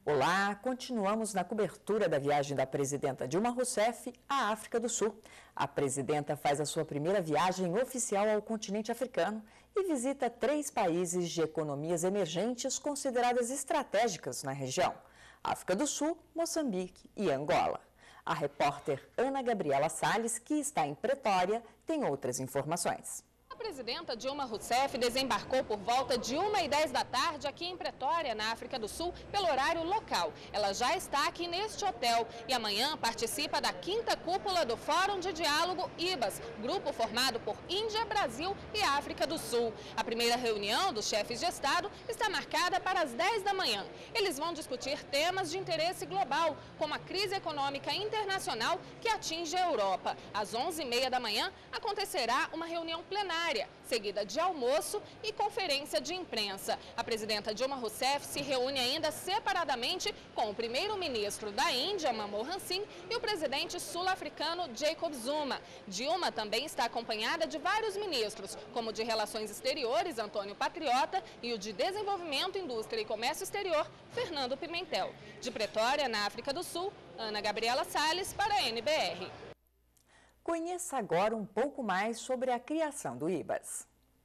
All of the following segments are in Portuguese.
Olá, continuamos na cobertura da viagem da presidenta Dilma Rousseff à África do Sul. A presidenta faz a sua primeira viagem oficial ao continente africano e visita 3 países de economias emergentes consideradas estratégicas na região: África do Sul, Moçambique e Angola. A repórter Ana Gabriela Salles, que está em Pretória, tem outras informações. A presidenta Dilma Rousseff desembarcou por volta de 1h10 da tarde aqui em Pretória, na África do Sul, pelo horário local. Ela já está aqui neste hotel e amanhã participa da 5ª cúpula do Fórum de Diálogo IBAS, grupo formado por Índia, Brasil e África do Sul. A primeira reunião dos chefes de Estado está marcada para as 10 da manhã. Eles vão discutir temas de interesse global, como a crise econômica internacional que atinge a Europa. Às 11h30 da manhã acontecerá uma reunião plenária, seguida de almoço e conferência de imprensa. A presidenta Dilma Rousseff se reúne ainda separadamente com o primeiro-ministro da Índia, Manmohan Singh, e o presidente sul-africano Jacob Zuma. Dilma também está acompanhada de vários ministros, como o de Relações Exteriores, Antônio Patriota, e o de Desenvolvimento, Indústria e Comércio Exterior, Fernando Pimentel. De Pretória, na África do Sul, Ana Gabriela Salles para a NBR. Conheça agora um pouco mais sobre a criação do IBAS.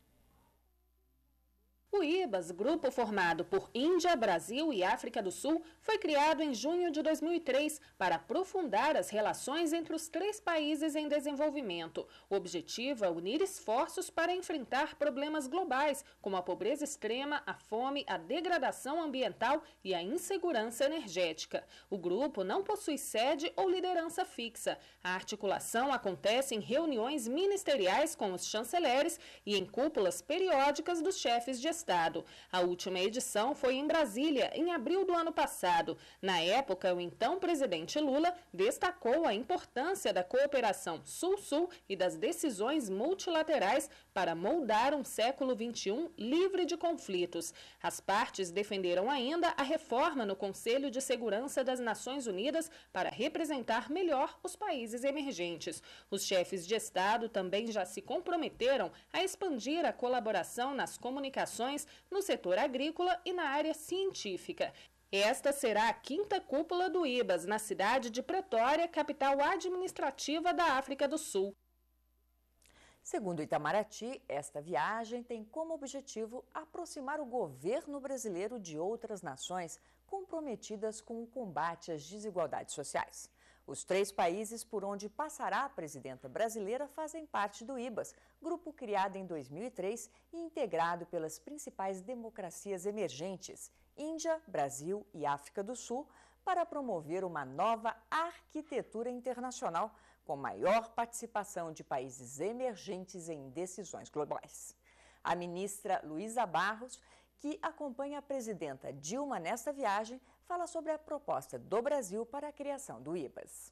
O IBAS, grupo formado por Índia, Brasil e África do Sul, foi criado em junho de 2003 para aprofundar as relações entre os 3 países em desenvolvimento. O objetivo é unir esforços para enfrentar problemas globais, como a pobreza extrema, a fome, a degradação ambiental e a insegurança energética. O grupo não possui sede ou liderança fixa. A articulação acontece em reuniões ministeriais com os chanceleres e em cúpulas periódicas dos chefes de Estado. A última edição foi em Brasília, em abril do ano passado. Na época, o então presidente Lula destacou a importância da cooperação Sul-Sul e das decisões multilaterais para moldar um século XXI livre de conflitos. As partes defenderam ainda a reforma no Conselho de Segurança das Nações Unidas para representar melhor os países emergentes. Os chefes de Estado também já se comprometeram a expandir a colaboração nas comunicações, no setor agrícola e na área científica. Esta será a 5ª cúpula do IBAS, na cidade de Pretória, capital administrativa da África do Sul. Segundo Itamaraty, esta viagem tem como objetivo aproximar o governo brasileiro de outras nações comprometidas com o combate às desigualdades sociais. Os 3 países por onde passará a presidenta brasileira fazem parte do IBAS, grupo criado em 2003 e integrado pelas principais democracias emergentes, Índia, Brasil e África do Sul, para promover uma nova arquitetura internacional com maior participação de países emergentes em decisões globais. A ministra Luísa Barros, que acompanha a presidenta Dilma nesta viagem, fala sobre a proposta do Brasil para a criação do IBAS.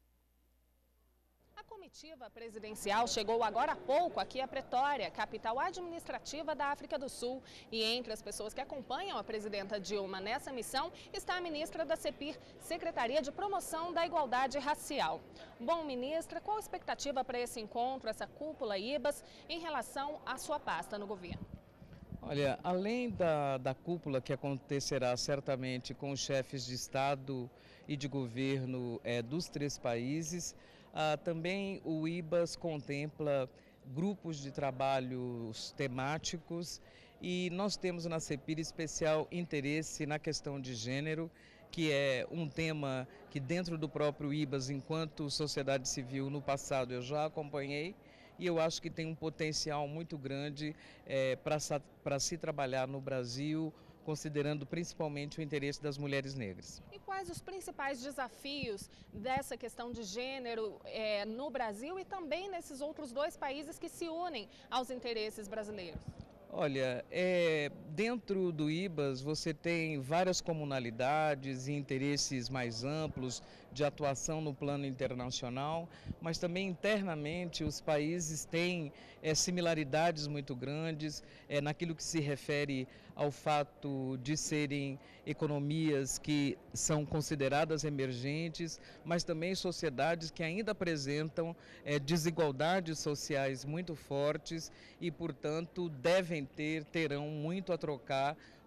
A comitiva presidencial chegou agora há pouco aqui a Pretória, capital administrativa da África do Sul. E entre as pessoas que acompanham a presidenta Dilma nessa missão está a ministra da CEPIR, Secretaria de Promoção da Igualdade Racial. Bom, ministra, qual a expectativa para esse encontro, essa cúpula IBAS, em relação à sua pasta no governo? Olha, além da cúpula que acontecerá certamente com os chefes de Estado e de governo dos 3 países, também o IBAS contempla grupos de trabalhos temáticos e nós temos na CEPIR especial interesse na questão de gênero, que é um tema que dentro do próprio IBAS, enquanto sociedade civil no passado eu já acompanhei, e eu acho que tem um potencial muito grande para se trabalhar no Brasil, considerando principalmente o interesse das mulheres negras. E quais os principais desafios dessa questão de gênero no Brasil e também nesses outros 2 países que se unem aos interesses brasileiros? Olha, dentro do IBAS você tem várias comunalidades e interesses mais amplos de atuação no plano internacional, mas também internamente os países têm similaridades muito grandes naquilo que se refere ao fato de serem economias que são consideradas emergentes, mas também sociedades que ainda apresentam desigualdades sociais muito fortes e, portanto, terão muito a trocar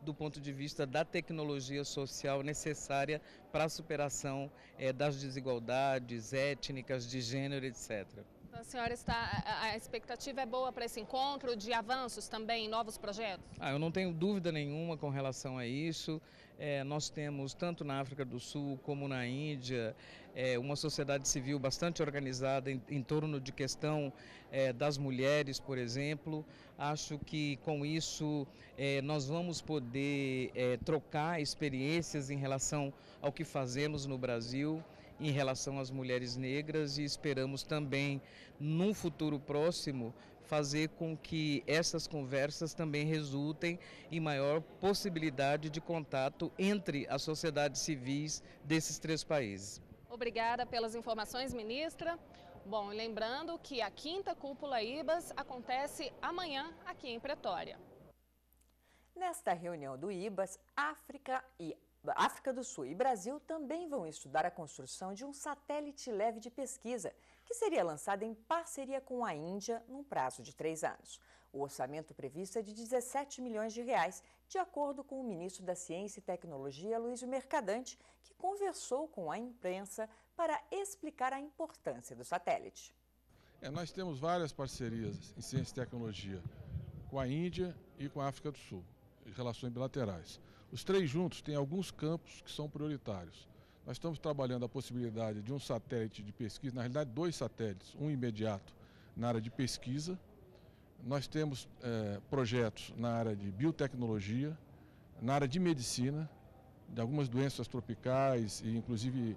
do ponto de vista da tecnologia social necessária para a superação das desigualdades étnicas, de gênero, etc. A senhora a expectativa é boa para esse encontro, de avanços também, novos projetos? Eu não tenho dúvida nenhuma com relação a isso. Nós temos, tanto na África do Sul como na Índia, uma sociedade civil bastante organizada em torno de questão das mulheres, por exemplo. Acho que com isso nós vamos poder trocar experiências em relação ao que fazemos no Brasil, em relação às mulheres negras, e esperamos também, num futuro próximo, fazer com que essas conversas também resultem em maior possibilidade de contato entre as sociedades civis desses 3 países. Obrigada pelas informações, ministra. Bom, lembrando que a 5ª Cúpula IBAS acontece amanhã aqui em Pretória. Nesta reunião do IBAS, África do Sul e Brasil também vão estudar a construção de um satélite leve de pesquisa, que seria lançado em parceria com a Índia num prazo de 3 anos. O orçamento previsto é de 17 milhões de reais, de acordo com o ministro da Ciência e Tecnologia, Luizio Mercadante, que conversou com a imprensa para explicar a importância do satélite. Nós temos várias parcerias em ciência e tecnologia com a Índia e com a África do Sul, em relações bilaterais. Os 3 juntos têm alguns campos que são prioritários. Nós estamos trabalhando a possibilidade de um satélite de pesquisa, na realidade 2 satélites, um imediato na área de pesquisa. Nós temos projetos na área de biotecnologia, na área de medicina, de algumas doenças tropicais e inclusive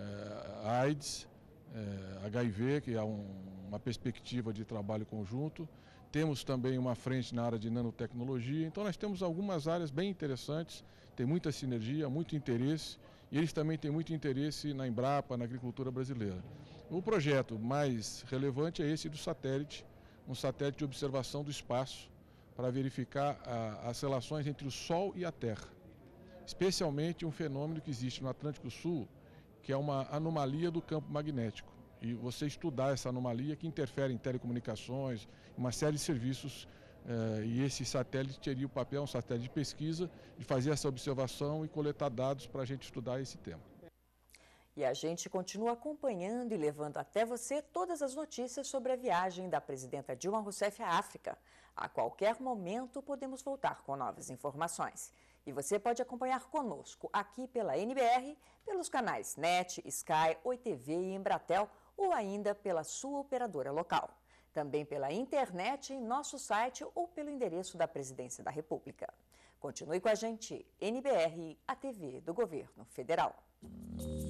AIDS, HIV, que é uma perspectiva de trabalho conjunto. Temos também uma frente na área de nanotecnologia, então nós temos algumas áreas bem interessantes, tem muita sinergia, muito interesse, e eles também têm muito interesse na Embrapa, na agricultura brasileira. O projeto mais relevante é esse do satélite, um satélite de observação do espaço, para verificar as relações entre o Sol e a Terra, especialmente um fenômeno que existe no Atlântico Sul, que é uma anomalia do campo magnético. E você estudar essa anomalia que interfere em telecomunicações, uma série de serviços, e esse satélite teria o papel, um satélite de pesquisa, de fazer essa observação e coletar dados para a gente estudar esse tema. E a gente continua acompanhando e levando até você todas as notícias sobre a viagem da presidenta Dilma Rousseff à África. A qualquer momento podemos voltar com novas informações. E você pode acompanhar conosco aqui pela NBR, pelos canais NET, Sky, Oi TV e Embratel, ou ainda pela sua operadora local. Também pela internet em nosso site ou pelo endereço da Presidência da República. Continue com a gente, NBR, a TV do Governo Federal.